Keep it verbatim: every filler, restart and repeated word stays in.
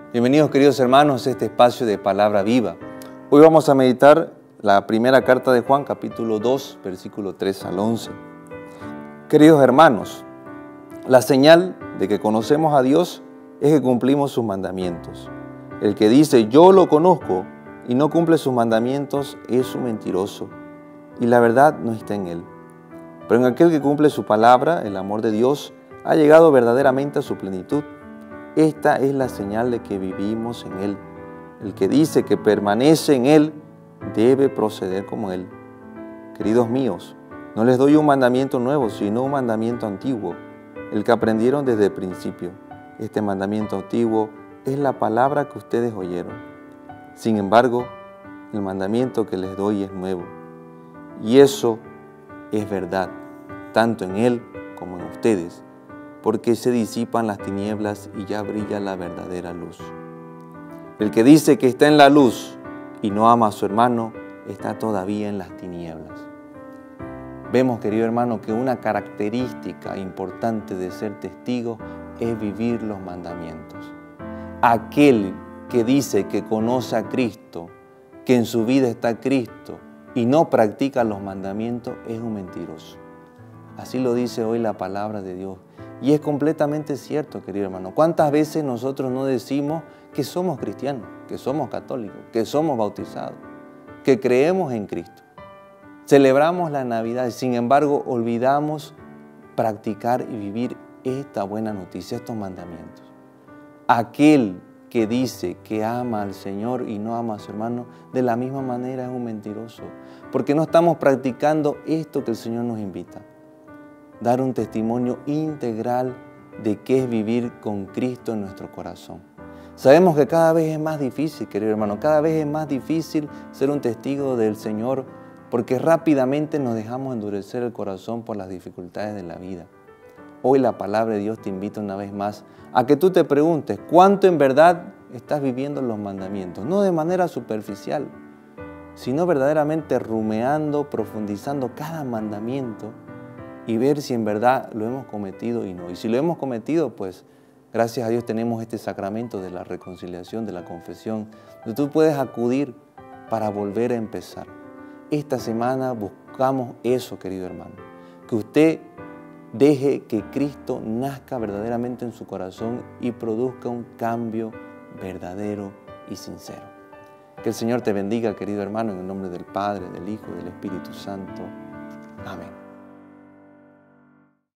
Bienvenidos, queridos hermanos, a este espacio de Palabra Viva. Hoy vamos a meditar la primera carta de Juan, capítulo dos, versículo tres al once. Queridos hermanos, la señal de que conocemos a Dios es que cumplimos sus mandamientos. El que dice, yo lo conozco, y no cumple sus mandamientos, es un mentiroso, y la verdad no está en él. Pero en aquel que cumple su palabra, el amor de Dios ha llegado verdaderamente a su plenitud. Esta es la señal de que vivimos en Él. El que dice que permanece en Él, debe proceder como Él. Queridos míos, no les doy un mandamiento nuevo, sino un mandamiento antiguo, el que aprendieron desde el principio. Este mandamiento antiguo es la palabra que ustedes oyeron. Sin embargo, el mandamiento que les doy es nuevo. Y eso es verdad, tanto en Él como en ustedes, porque se disipan las tinieblas y ya brilla la verdadera luz. El que dice que está en la luz y no ama a su hermano, está todavía en las tinieblas. Vemos, querido hermano, que una característica importante de ser testigo es vivir los mandamientos. Aquel que dice que conoce a Cristo, que en su vida está Cristo y no practica los mandamientos, es un mentiroso. Así lo dice hoy la palabra de Dios. Y es completamente cierto, querido hermano. ¿Cuántas veces nosotros no decimos que somos cristianos, que somos católicos, que somos bautizados, que creemos en Cristo? Celebramos la Navidad, sin embargo, olvidamos practicar y vivir esta buena noticia, estos mandamientos. Aquel que dice que ama al Señor y no ama a su hermano, de la misma manera es un mentiroso, porque no estamos practicando esto que el Señor nos invita. Dar un testimonio integral de qué es vivir con Cristo en nuestro corazón. Sabemos que cada vez es más difícil, querido hermano, cada vez es más difícil ser un testigo del Señor porque rápidamente nos dejamos endurecer el corazón por las dificultades de la vida. Hoy la palabra de Dios te invita una vez más a que tú te preguntes cuánto en verdad estás viviendo los mandamientos, no de manera superficial, sino verdaderamente rumeando, profundizando cada mandamiento y ver si en verdad lo hemos cometido y no. Y si lo hemos cometido, pues gracias a Dios tenemos este sacramento de la reconciliación, de la confesión, donde tú puedes acudir para volver a empezar. Esta semana buscamos eso, querido hermano, que usted deje que Cristo nazca verdaderamente en su corazón y produzca un cambio verdadero y sincero. Que el Señor te bendiga, querido hermano, en el nombre del Padre, del Hijo y del Espíritu Santo. Amén.